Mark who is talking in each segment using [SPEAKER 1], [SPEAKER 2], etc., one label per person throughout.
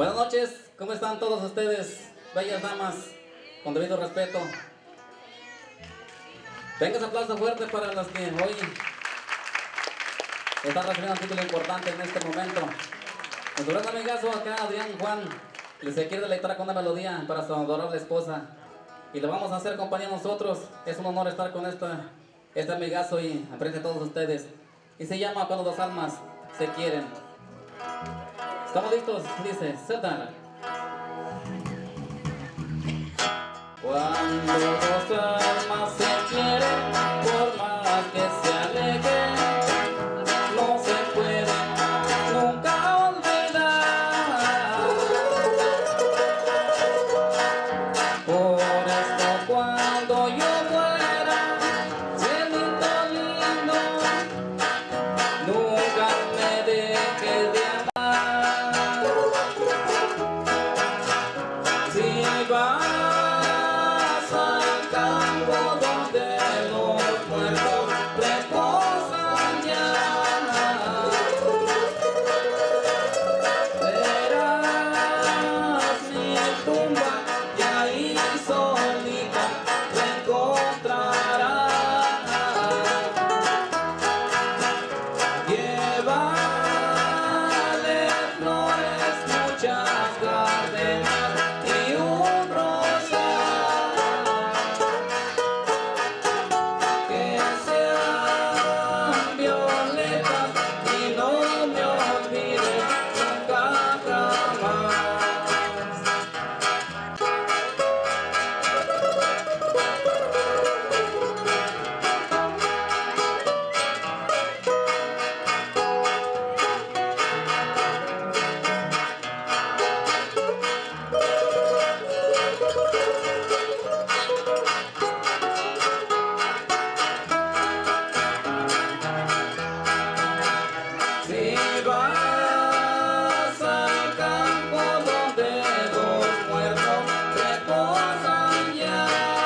[SPEAKER 1] Buenas noches, ¿cómo están todos ustedes, bellas damas? Con debido respeto. Venga ese aplauso fuerte para las que hoy están recibiendo un título importante en este momento. Nuestro gran amigazo acá, Adrián Juan, les quiere deleitar con una melodía para su adorable esposa. Y lo vamos a hacer compañía nosotros. Es un honor estar con este amigazo y enfrente de todos ustedes. Y se llama Cuando dos almas se quieren. ¿Estamos listos? Dice, suéltala. Cuando dos almas se quieren, por más que se alejen, no se pueden nunca olvidar. Por esto cuando yo muera, cielito lindo, nunca me dejes de amar. Si vas al campo donde los muertos reposan ya, verás mi tumba y ahí solita la encontrarás. Llévale flores, muchas gardenias y un rosal, que sean violetas y no me olvides nunca jamás. Si vas al campo donde los muertos reposan ya,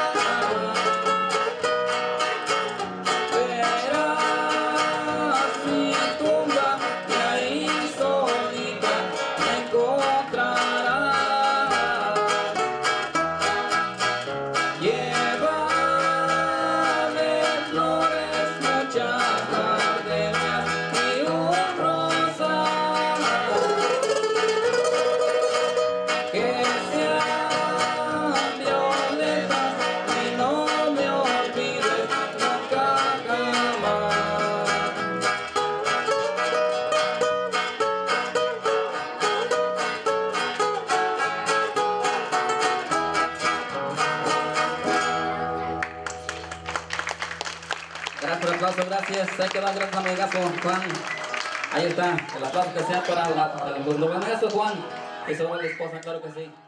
[SPEAKER 1] verás mi tumba y ahí solita la encontrarás. Llévale flores, muchas gardenias y un rosal, que sean violetas y no me olvides nunca jamás. Gracias por el aplauso, gracias. Hay que dar gracias a mi amigazo Juan. Ahí está, el aplauso que sea para el amigazo Juan y su buena esposa, claro que sí.